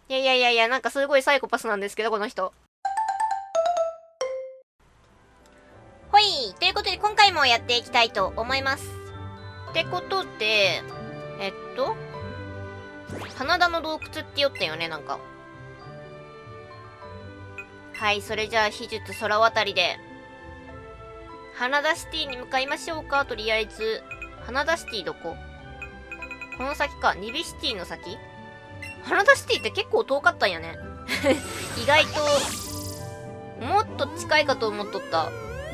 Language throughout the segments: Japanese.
いやいやいやいや、なんかすごいサイコパスなんですけど、この人。ほい、ということで今回もやっていきたいと思います。ってことで、花田の洞窟って言ったよね、なんか。はい、それじゃあ、秘術空渡りで、花田シティに向かいましょうか、とりあえず。花田シティどこ？この先か、ニビシティの先？花田シティって結構遠かったんやね。意外と、もっと近いかと思っとった。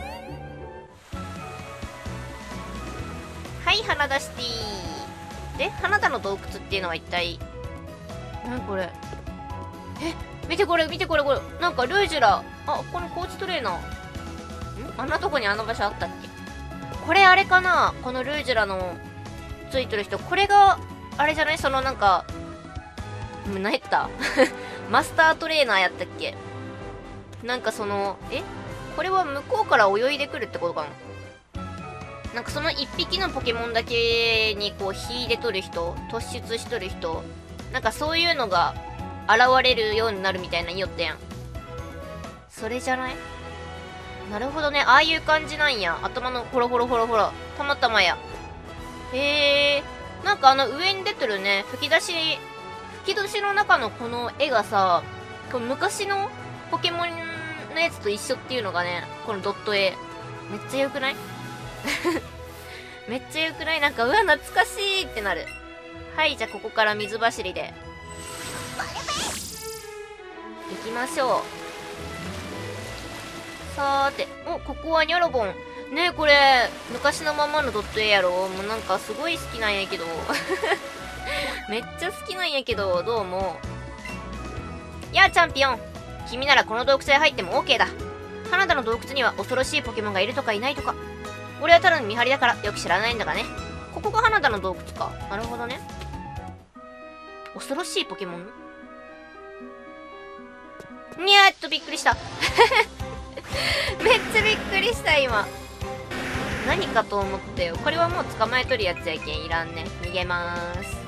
はい、花田シティ。で、花田の洞窟っていうのは一体、何これ。見てこれ、見てこれ、これ。なんかルージュラ。あ、このコーチトレーナー。あんなとこにあの場所あったっけ？これあれかな？このルージュラのついてる人。これが、あれじゃない？そのなんか、何やったマスタートレーナーやったっけ？なんかその、これは向こうから泳いでくるってことかな？なんかその一匹のポケモンだけにこう秀でとる人、突出しとる人、なんかそういうのが現れるようになるみたいな言いよったやん。それじゃない？なるほどね。ああいう感じなんや。頭のほらほらほらほら。たまたまや。なんか上に出てるね、吹き出しの中のこの絵がさ、これ昔のポケモンのやつと一緒っていうのがね、このドット絵。めっちゃ良くない？めっちゃ良くない？なんか、うわ、懐かしいってなる。はい、じゃあここから水走りで。行きましょう。さーて。お、ここはニョロボン。ねえ、これ、昔のままのドット絵やろ？もうなんかすごい好きなんやけど。めっちゃ好きなんやけど、どうも。やあ、チャンピオン。君ならこの洞窟へ入っても OK だ。花田の洞窟には恐ろしいポケモンがいるとかいないとか。俺はただの見張りだからよく知らないんだがね。ここが花田の洞窟か。なるほどね。恐ろしいポケモン？にゃーっとびっくりした。めっちゃびっくりした今。何かと思ったよ。これはもう捕まえとるやつやけんいらんね。逃げまーす。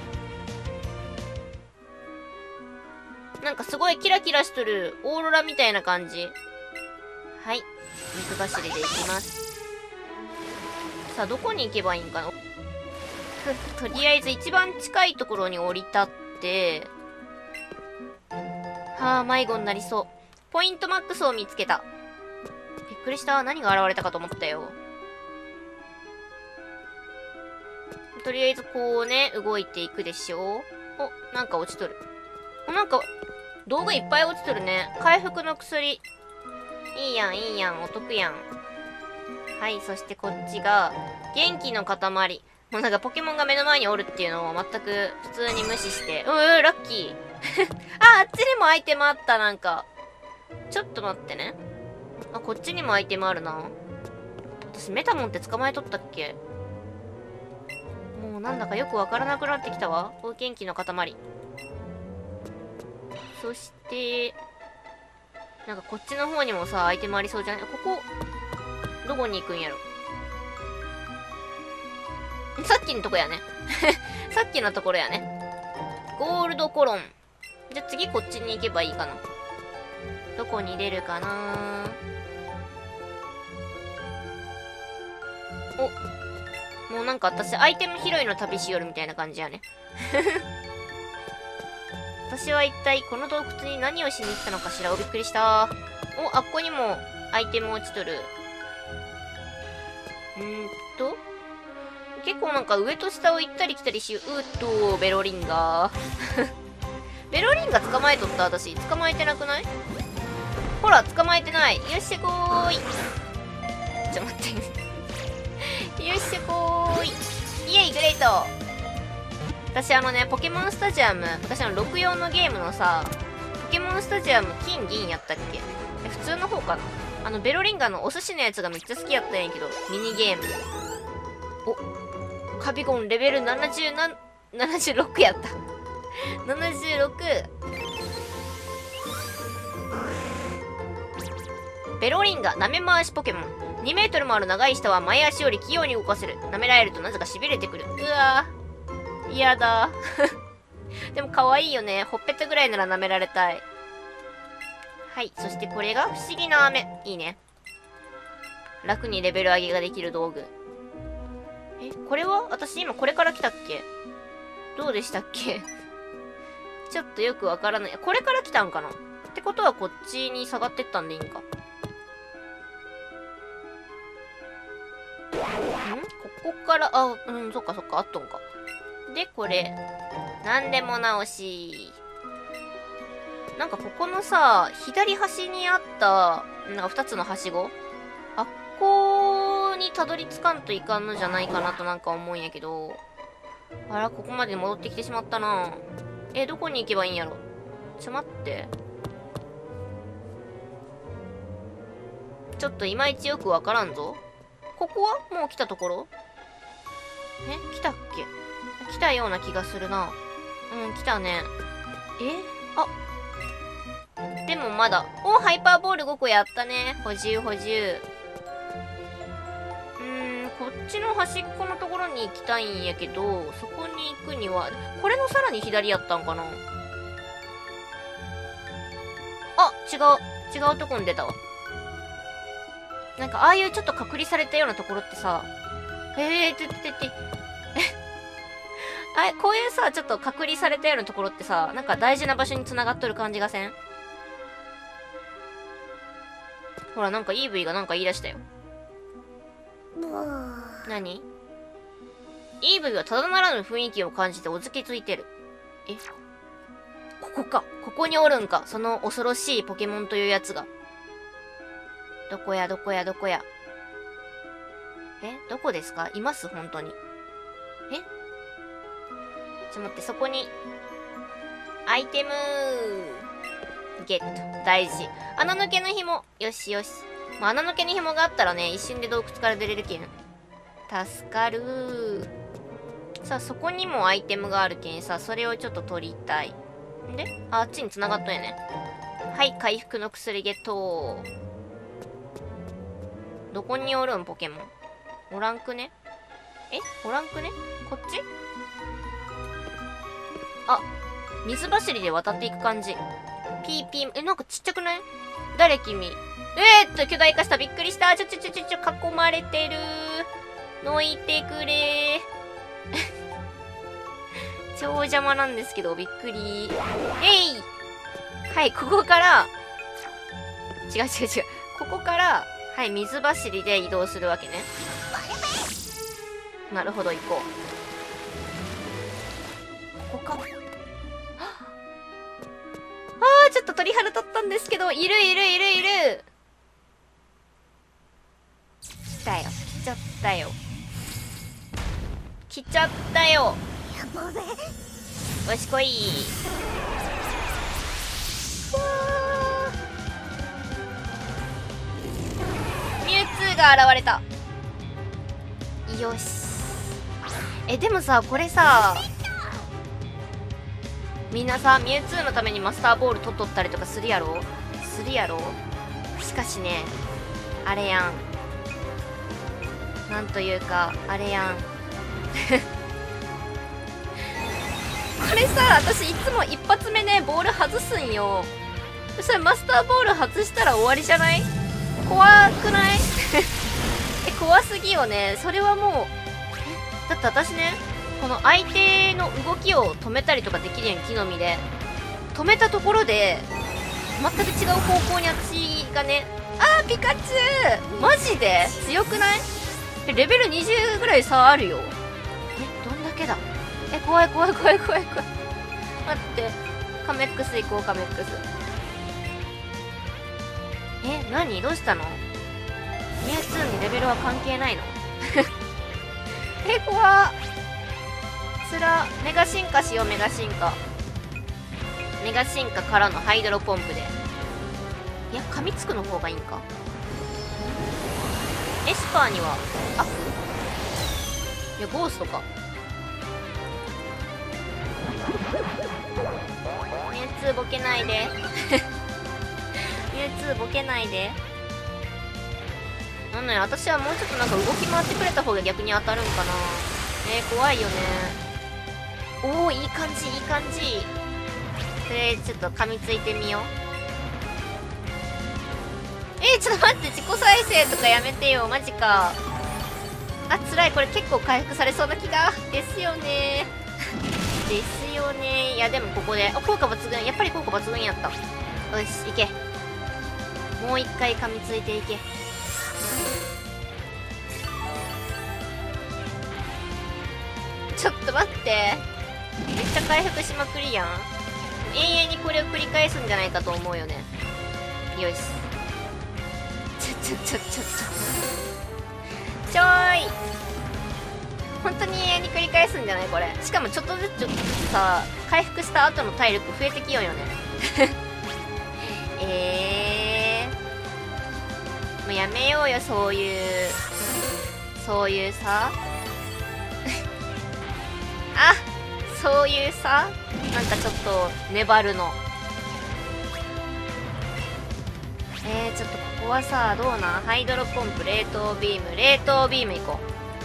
なんかすごいキラキラしとるオーロラみたいな感じ。はい。水走りで行きます。さあ、どこに行けばいいんかな？とりあえず一番近いところに降り立って、はあ、迷子になりそう。ポイントマックスを見つけた。びっくりした。何が現れたかと思ったよ。とりあえずこうね、動いていくでしょ。お、なんか落ちとる。なんか、道具いっぱい落ちとるね。回復の薬。いいやん、いいやん、お得やん。はい、そしてこっちが、元気の塊。もうなんかポケモンが目の前におるっていうのを全く普通に無視して。ラッキー。あっちにもアイテムあった、なんか。ちょっと待ってね。あ、こっちにもアイテムあるな。私メタモンって捕まえとったっけ？もうなんだかよくわからなくなってきたわ。元気の塊。そして、なんかこっちの方にもさ、アイテムありそうじゃない？ここ、どこに行くんやろ？さっきのとこやね。さっきのところやね。ゴールドコロン。じゃあ次こっちに行けばいいかな。どこに出るかな？お。もうなんか私アイテム拾いの旅しよるみたいな感じやね。私は一体この洞窟に何をしに行ったのかしら。びっくりした。お、あっこにもアイテム落ちとる。結構なんか上と下を行ったり来たりし、ベロリンガー。ベロリンガ捕まえとった私。捕まえてなくない？ほら、捕まえてない。よっしゃこーい。ちょ、待って。よっしゃこーい。イエイ、グレート。私ポケモンスタジアム、昔64のゲームのさ、ポケモンスタジアム金銀やったっけ？普通の方かな？ベロリンガのお寿司のやつがめっちゃ好きやったんやけど、ミニゲーム。お、カビゴンレベル76やった。76。ベロリンガ、舐め回しポケモン。2メートルもある長い舌は前足より器用に動かせる。舐められるとなぜか痺れてくる。うわぁ。嫌だ。 でも可愛いよね。ほっぺたぐらいなら舐められたい。はい。そしてこれが不思議な飴。いいね。楽にレベル上げができる道具。これは私今これから来たっけ？どうでしたっけ？ちょっとよくわからない。これから来たんかな？ってことはこっちに下がってったんでいいんか。ここから、そっかそっか、あっとんか。で、これ。なんでも直し。なんかここのさ、左端にあった、なんか二つのはしご？あっこにたどり着かんといかんのじゃないかなとなんか思うんやけど。あら、ここまで戻ってきてしまったな。どこに行けばいいんやろ？ちょ、待って。ちょっといまいちよくわからんぞ。ここはもう来たところ？来たっけ？来たような気がするな。来たね。でもまだ。ハイパーボール5個やったね。補充。こっちの端っこのところに行きたいんやけど、そこに行くには、これのさらに左やったんかな？違うとこに出たわ。なんか、ああいうちょっと隔離されたようなところってさ、こういうさ、ちょっと隔離されたようなところってさ、なんか大事な場所に繋がっとる感じがせん？ほら、なんか EV がなんか言い出したよ。何？ EV はただならぬ雰囲気を感じておずけついてる。ここか。ここにおるんか。その恐ろしいポケモンというやつが。どこや。どこですか？います？本当に。ちょっと待って、そこに。アイテムゲット。大事。穴抜けの紐。よし。穴抜けの紐があったらね、一瞬で洞窟から出れるけん。助かるー。さあ、そこにもアイテムがあるけんさ、それをちょっと取りたい。で、あっちに繋がったんやね。はい、回復の薬ゲット。どこにおるん、ポケモン。おらんくね？おらんくね？こっち？水走りで渡っていく感じ。ピーピー、なんかちっちゃくない？誰君？巨大化した。びっくりした。囲まれてる。のいてくれ超邪魔なんですけど、びっくり。はい、ここから、違う。ここから、はい、水走りで移動するわけね。なるほど、行こう。ここか。ちょっと鳥肌立ったんですけど、いる。来ちゃったよ。よしこい。ミュウツーが現れた。よし。でもさ、これさ、みんなさ、ミュウツーのためにマスターボール取っとったりとかするやろ？しかしね、あれやん。なんというか、あれやん。これさ、私いつも一発目ね、ボール外すんよ。それマスターボール外したら終わりじゃない？怖くない？怖すぎよね。それはもう、だって私ね、この相手の動きを止めたりとかできるように木の実で、止めたところで、全く違う方向に私がね、ピカチュウマジで強くない？レベル20ぐらい差あるよ。どんだけだ？怖い。待って。カメックス行こう、カメックス。何？どうしたの？ミュウツーにレベルは関係ないの？怖っ。メガ進化しよう、メガ進化からのハイドロポンプで。いや、噛みつくの方がいいんか。エスパーにはアフ？いや、ゴーストか。ミュウツーボケないで。ミュウツーボケないで。なんだよ、私はもうちょっとなんか動き回ってくれた方が逆に当たるんかな。怖いよね。 おお、いい感じいい感じ。それちょっと噛みついてみよう。ちょっと待って、自己再生とかやめてよ、マジか。あ、辛い。これ結構回復されそうな気が。ですよねですよね。いやでもここで効果抜群。やっぱり効果抜群やった。よし、いけ。もう一回噛みついていけ。ちょっと待って、めっちゃ回復しまくりやん。永遠にこれを繰り返すんじゃないかと思うよね。よし、ちょーい。本当に永遠に繰り返すんじゃないこれ。しかもちょっとずつさ、回復した後の体力増えてきようよねもうやめようよ、そういうさあ、そういうさ、なんかちょっと粘るの。ちょっとここはさ、どうなん？ハイドロポンプ、冷凍ビームいこ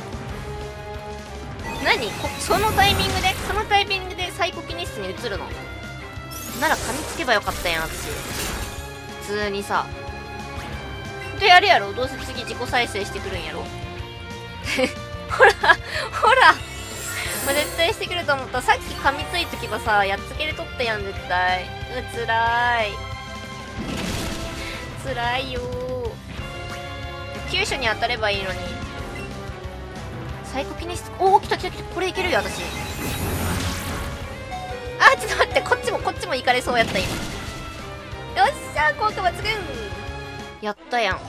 う。何？そのタイミングでサイコキネシスに移るの？なら噛みつけばよかったやん、私。普通にさ。でやるやろ、どうせ次自己再生してくるんやろほらもう絶対してくると思った。さっき噛みついとけばさ、やっつけれとったやん、絶対。つらい。つらいよー。急所に当たればいいのに。サイコキネシス、おお、来た。これいけるよ、私。あ、ちょっと待って、こっちも行かれそうやった、今。よっしゃー、効果抜群。やったやん。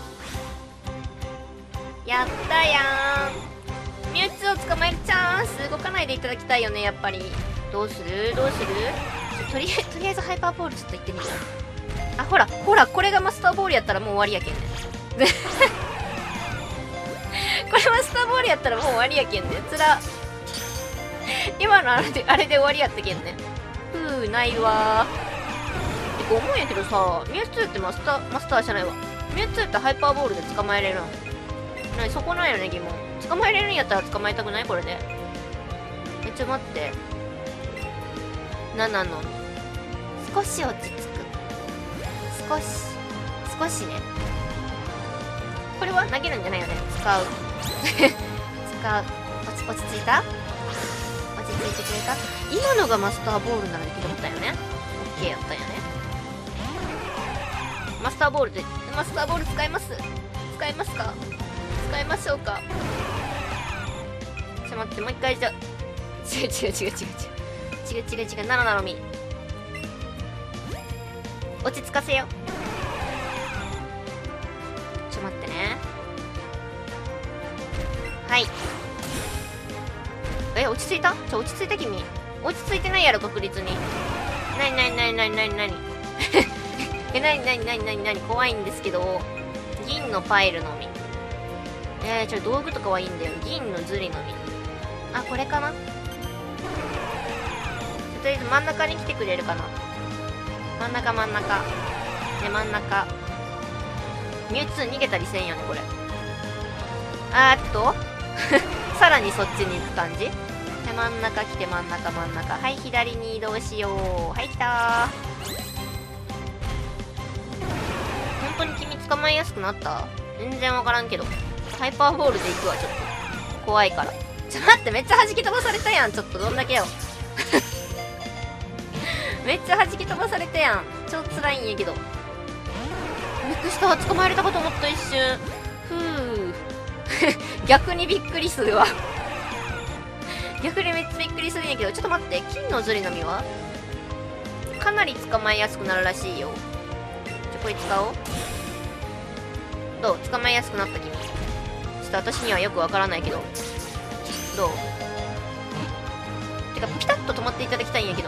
ミュウツーを捕まえるチャンス。動かないでいただきたいよね、やっぱり。どうするとりあえずハイパーボールちょっと行ってみよう。あ、ほら、これがマスターボールやったらもう終わりやけんねこれマスターボールやったらもう終わりやけんね。つら。今のあれで終わりやったけんね。ないわー。てか思うんやけどさ、ミュウツーってマスターじゃないわ。ミュウツーってハイパーボールで捕まえれるの？そこなんよね、疑問。捕まえれるんやったら捕まえたくない？これで。ちょ、待って。7の少し落ち着く。少しね。これは投げるんじゃないよね。使う。落ち着いた？落ち着いてくれた？今のがマスターボールならできることだよね。オッケーやったんやね。マスターボール使いますか？使いましょうか。ちょっと待って、もう一回じゃ。違う。7なのみ。落ち着かせよ。ちょっと待ってね。はい。落ち着いた？落ち着いた君。落ち着いてないやろ、確率に。なに怖いんですけど。銀のパイルのみ。道具とかはいいんだよ。銀のズリのみ。あ、これかな？とりあえず真ん中に来てくれるかな。真ん中。ミュウツー逃げたりせんよね、これ。さらにそっちに行く感じ？真ん中来て、真ん中。はい、左に移動しよう。はい、来たー。本当に君捕まえやすくなった？全然わからんけど。ハイパーボールで行くわ、ちょっと。怖いから。ちょ、待って、めっちゃ弾き飛ばされたやん。ちょっと、どんだけよ。めっちゃ弾き飛ばされたやん。超辛いんやけど。びっくりした。捕まえれたかと思った、一瞬。逆にびっくりするわ。逆にめっちゃびっくりするんやけど、ちょっと待って。金のズリの実はかなり捕まえやすくなるらしいよ。これ使おう。どう？捕まえやすくなった君。ちょっと私にはよくわからないけど。どう？てか、ピタッと止まっていただきたいんやけど。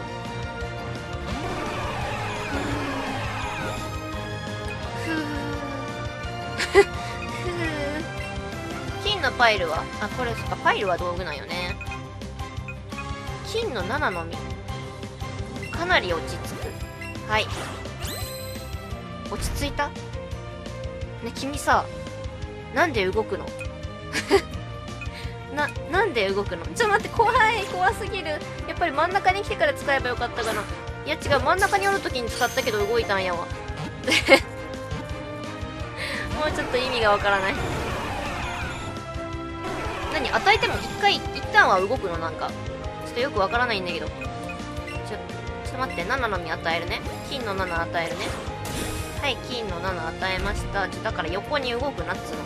金のパイルは、これ、そっか、パイルは道具なんよね。金の7の実。かなり落ち着く。はい。落ち着いた？ね、君さ、なんで動くの？ なんで動くの？ちょっと待って、怖すぎる。やっぱり真ん中に来てから使えばよかったかな。いや違う、真ん中におるときに使ったけど動いたんやわ。もうちょっと意味がわからない。何与えても一旦は動くの？なんかちょっとよくわからないんだけど。ちょっと待って、7の実与えるね。金の7与えるね。はい、金の7与えました。だから横に動くなっつうの。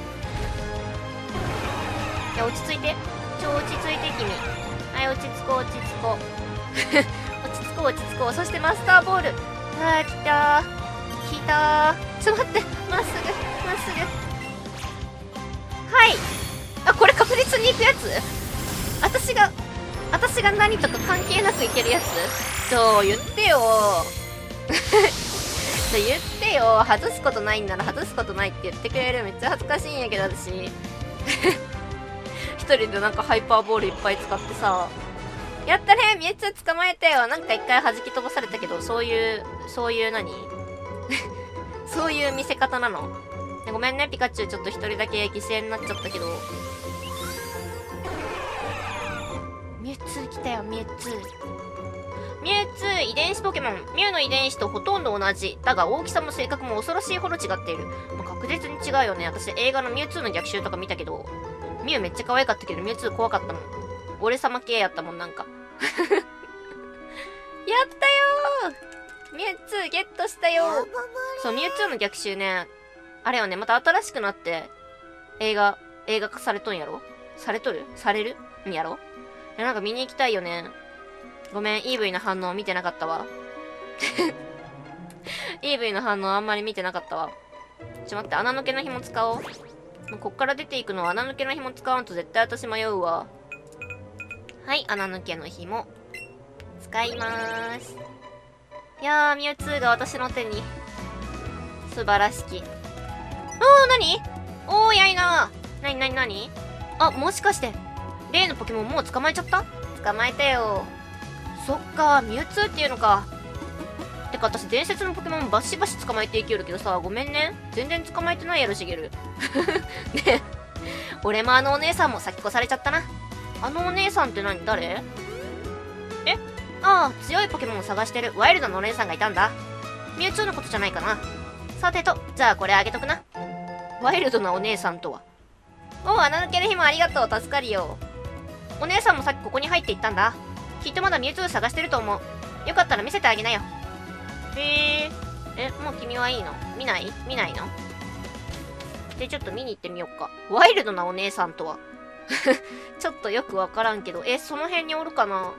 いや、落ち着いて。落ち着いて、君。はい、落ち着こう。落ち着こう。そしてマスターボール。あー、来たー。ちょっと待って。まっすぐ。はい。あ、これ確実に行くやつ？私が何とか関係なくいけるやつ？言ってよ言ってよ。外すことないんなら外すことないって言ってくれる。めっちゃ恥ずかしいんやけど、私一人でなんかハイパーボールいっぱい使ってさ、やったね、ミュウツー捕まえたよ。なんか一回弾き飛ばされたけど、そういう何そういう見せ方なの？ごめんね、ピカチュウ。ちょっと一人だけ犠牲になっちゃったけど。ミュウツー来たよ、ミュウツー遺伝子ポケモン。ミュウの遺伝子とほとんど同じ。だが大きさも性格も恐ろしいほど違っている。もう確実に違うよね。私映画のミュウツーの逆襲とか見たけど、ミュウめっちゃ可愛かったけど、ミュウツー怖かったもん。俺様系やったもん、なんか。やったよー、ミュウツーゲットしたよー。そう、ミュウツーの逆襲ね、あれよね、また新しくなって、映画化されとんやろ？されるんやろ？なんか見に行きたいよね。ごめん、EV の反応見てなかったわ。EV の反応あんまり見てなかったわ。待って、穴抜けの紐使おう。もうこっから出ていくのは穴抜けの紐使わんと絶対私迷うわ。はい、穴抜けの紐。使いまーす。いやー、ミュウツーが私の手に。素晴らしき。何？やいなー。なに？あ、もしかして、例のポケモンもう捕まえちゃった？捕まえたよ。そっか、ミュウツーっていうのか。てか私伝説のポケモンバシバシ捕まえていきよるけどさ、ごめんね。全然捕まえてないやろ、しげる。ね、俺もあのお姉さんも先越されちゃったな。あのお姉さんって誰？強いポケモンを探してるワイルドのお姉さんがいたんだ。ミュウツーのことじゃないかな。さてと、じゃあこれあげとくな。ワイルドなお姉さんとは。穴抜けの紐ありがとう、助かるよ。お姉さんもさっきここに入っていったんだ。きっとまだミュウツー探してると思う。よかったら見せてあげなよ。もう君はいいの？見ないの？で、ちょっと見に行ってみよっか。ワイルドなお姉さんとは。ちょっとよくわからんけど、その辺におるかな？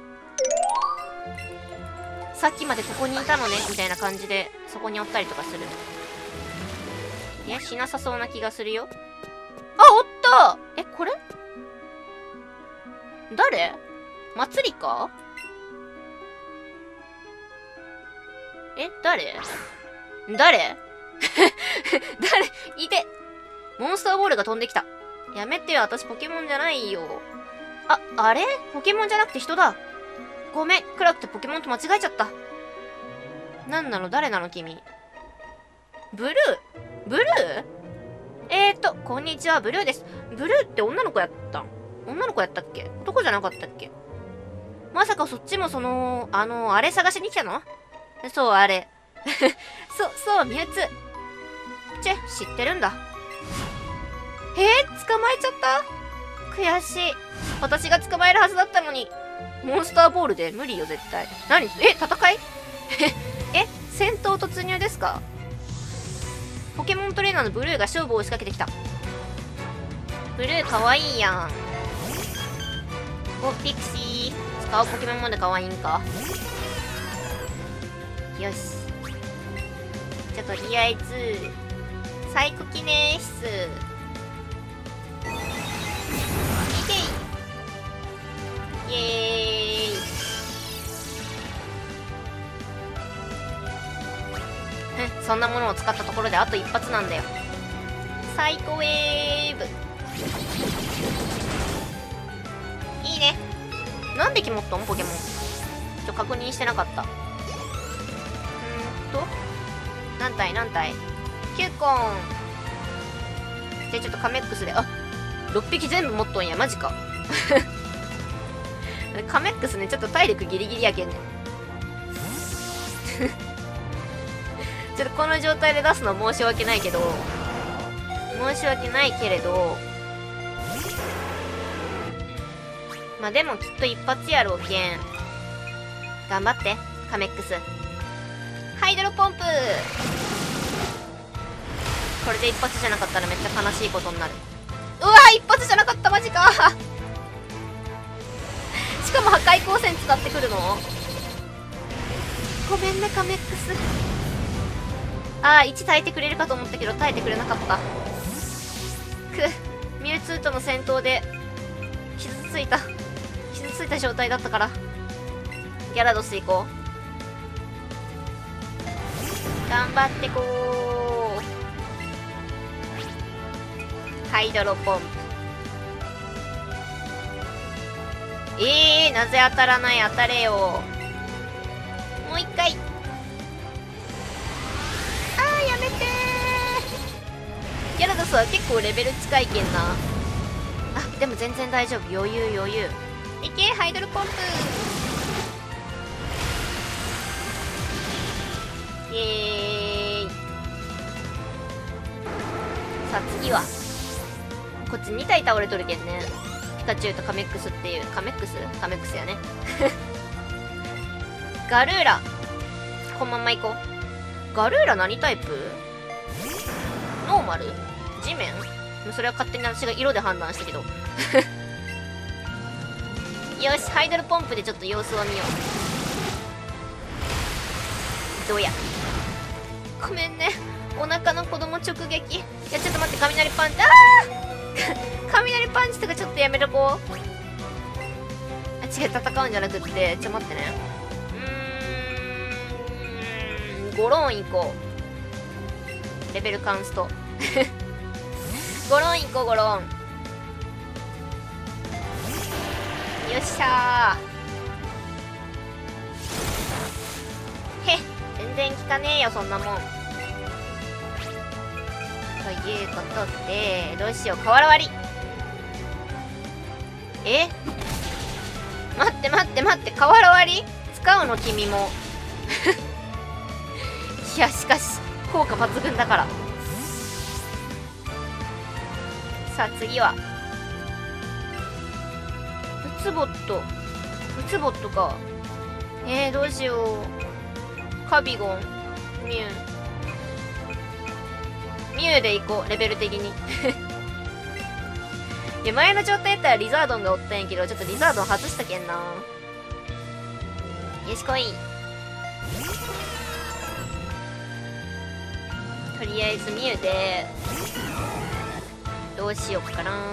さっきまでここにいたのね、みたいな感じで、そこにおったりとかする。しなさそうな気がするよ。おった！これ？誰？祭りか？誰いて！モンスターボールが飛んできた。やめてよ、私ポケモンじゃないよ。あれ？ポケモンじゃなくて人だ。ごめん、暗くてポケモンと間違えちゃった。誰なの君。ブルー？こんにちは、ブルーです。ブルーって女の子やったっけ？男じゃなかったっけ？まさかそっちもあれ探しに来たの？そう、あれ。そう、ミュウツー。知ってるんだ。捕まえちゃった？悔しい。私が捕まえるはずだったのに。モンスターボールで無理よ、絶対。戦い？戦闘突入ですか？ポケモントレーナーのブルーが勝負を仕掛けてきた。ブルーかわいいやん。ピクシー。使うポケモンまでかわいいんか。よし。じゃ、とりあえず、サイコ記念室。イエーイ。そんなものを使ったところであと一発なんだよ。サイコウェーブ。いいね。何匹持っとんポケモン。確認してなかった。何体?9個ん。で、ちょっとカメックスで、6匹全部持っとんや。マジか。 カメックスね、ちょっと体力ギリギリやけんね。ちょっとこの状態で出すの申し訳ないけど、申し訳ないけれど、まあでもきっと一発やろうけん。頑張って、カメックス。ハイドロポンプ。これで一発じゃなかったらめっちゃ悲しいことになる。うわー、一発じゃなかった、マジか。しかも破壊光線使ってくるの？ごめんね、カメックス。あー、1耐えてくれるかと思ったけど耐えてくれなかった。ミュウツーとの戦闘で傷ついた状態だったから。ギャラドス行こう。頑張ってこう。ハイドロポンプ。なぜ当たらない？当たれよ。もう一回。やめてー。ギャラドスは結構レベル近いけんな。あ、でも全然大丈夫。余裕。いけ、ハイドロポンプ。イエーイ。さあ次はこっち2体倒れとるけんね。ピカチュウとカメックスっていう、カメックスやね。ガルーラ、このまま行こう。ガルーラ何タイプ？ノーマル？地面？それは勝手に私が色で判断したけど。よし、ハイドロポンプでちょっと様子を見よう。どうや。ごめんね、お腹の子供直撃。いや、ちょっと待って、雷パンチ。雷パンチとかちょっとやめとこう。違う、戦うんじゃなくって、ちょっと待ってね。ゴロン行こう。レベルカンスト。ゴロン行こう、ゴロン。よっしゃー。へっ、全然効かねえよ、そんなもん。ということで、どうしよう、瓦割り。待って、瓦割り使うの君も。いや、しかし効果抜群だから。さあ次はウツボットか。どうしよう。カビゴン、ミュウで行こう、レベル的に。いや、前の状態やったらリザードンがおったんやけど、ちょっとリザードン外したけんな。よし来い。とりあえずミュウでどうしよっかな。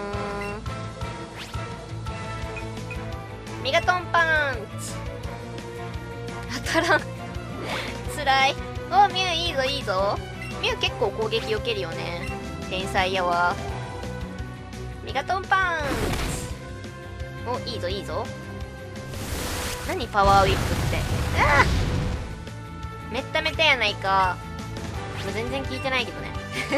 メガトンパンチ。当たらん。つらい。お、ミュウいいぞ。ミュウ結構攻撃避けるよね。天才やわ。メガトンパンチ。お、いいぞ。何パワーウィップって。めっためたやないか。もう全然効いてないけどね。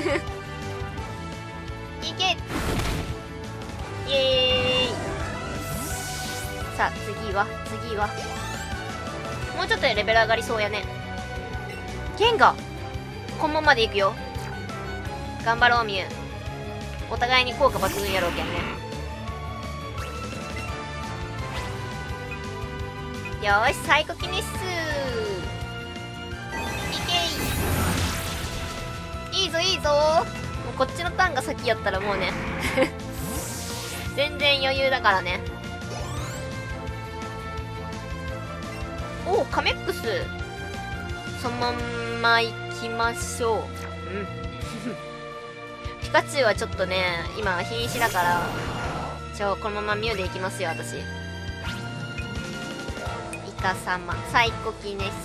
いけ。イエーイ。さあ次はもうちょっとでレベル上がりそうやね。ゲンガこのままでいくよ。頑張ろうミュウ。お互いに効果抜群やろうけんね。よーし、サイコキネス。いいぞ。もうこっちのターンが先やったらもうね。全然余裕だからね。お、カメックス。そのまんま行きましょう。ピカチュウはちょっとね、今瀕死だから、このままミュウで行きますよ、私。イカ様、サイコキネス。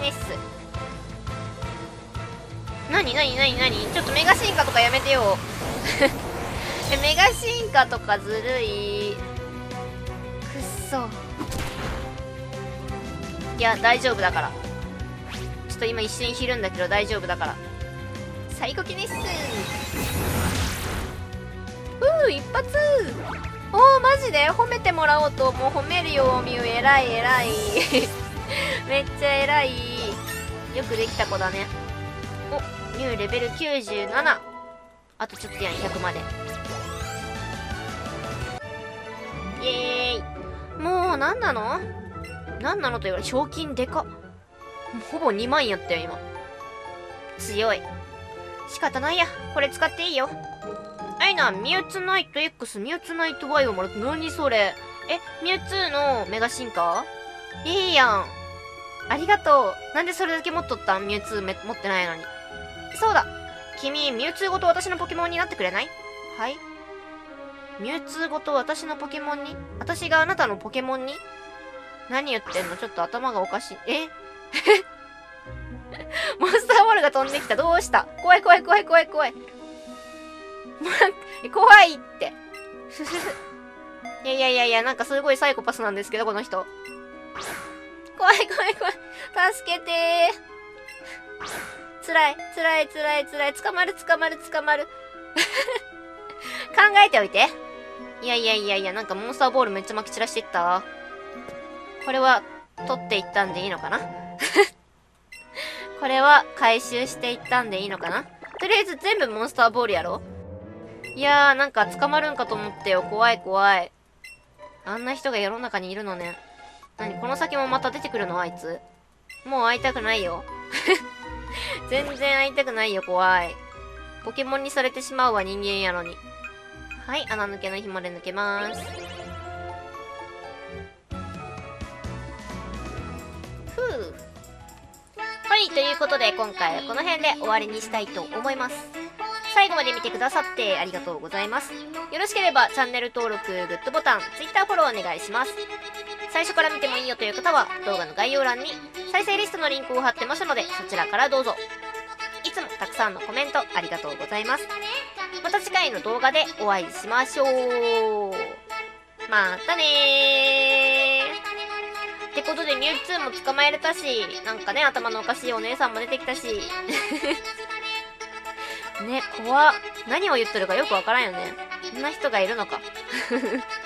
なにちょっとメガ進化とかやめてよ。メガ進化とかずるい。くっそ。いや、大丈夫だから。ちょっと今一瞬ひるんだけど大丈夫だから。サイコキネス。一発。 おー、マジで褒めてもらおうと、もう褒めるよ、みゆ。えらいえらい。めっちゃえらい。よくできた子だね。お、ミュウレベル97。あとちょっとやん、100まで。イエーイ。もう、なんなのと言われ、賞金でかっ。ほぼ2万やったよ、今。強い。仕方ないや。これ使っていいよ。あいな、ミュウツナイト X、ミュウツナイト Y をもらった。何それ。ミュウツーのメガ進化いいやん。ありがとう。なんでそれだけ持っとったん？ミュウツー持ってないのに。そうだ。君、ミュウツーごと私のポケモンになってくれない？はい。ミュウツーごと私のポケモンに？私があなたのポケモンに？何言ってんの？ちょっと頭がおかしい。モンスターボールが飛んできた。どうした？怖い。怖いって。いや、なんかすごいサイコパスなんですけど、この人。怖い。助けてー。辛い。捕まる。考えておいて。いや、なんかモンスターボールめっちゃ撒き散らしていったわ。これは、取っていったんでいいのかなこれは、回収していったんでいいのかな。とりあえず全部モンスターボールやろ。いやー、なんか捕まるんかと思ってよ。怖い。あんな人が世の中にいるのね。何？この先もまた出てくるの？あいつ。もう会いたくないよ。全然会いたくないよ、怖い。ポケモンにされてしまうわ、人間やのに。はい、穴抜けの紐で抜けまーす。はい、ということで今回はこの辺で終わりにしたいと思います。最後まで見てくださってありがとうございます。よろしければチャンネル登録、グッドボタン、Twitter フォローお願いします。最初から見てもいいよという方は動画の概要欄に再生リストのリンクを貼ってますのでそちらからどうぞ。いつもたくさんのコメントありがとうございます。また次回の動画でお会いしましょう。またねー。ってことでミュウツーも捕まえれたし、なんかね、頭のおかしいお姉さんも出てきたし。ね、怖っ。何を言ってるかよくわからんよね。こんな人がいるのか。